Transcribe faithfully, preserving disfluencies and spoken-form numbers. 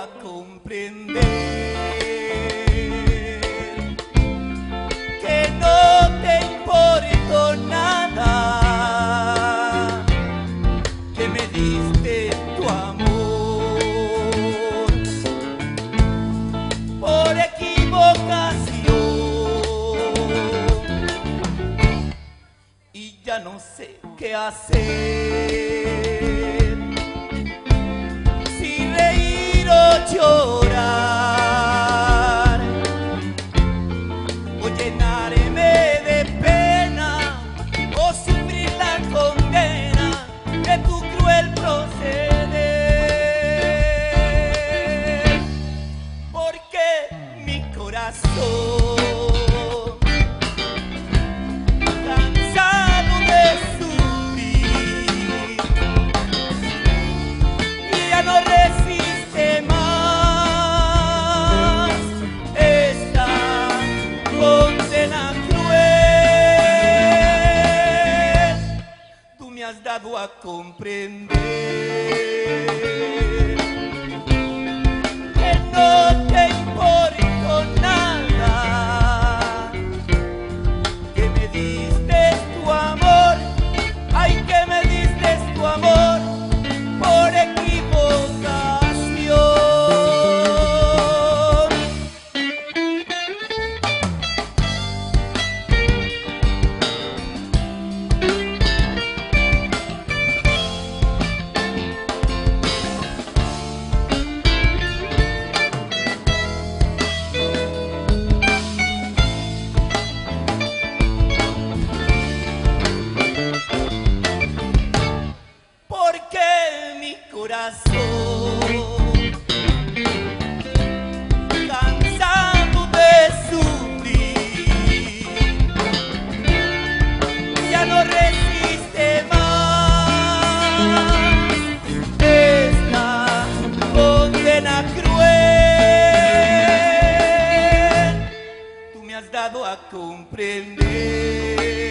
a comprender que no te importó nada, que me diste tu amor por equivocación y ya no sé qué hacer, si reír o llorar, o llenarme de pena, o sufrir la condena de tu cruel proceder, porque mi corazón, cansado de sufrir, ya no resiste más esta condena cruel. Tú me has dado a comprender que no te importó nada, que me diste tu amor, ay, que me diste tu amor por equivocación. Porque mi corazón, cansado de sufrir, ya no resiste más esta condena cruel. Tú me has dado a comprender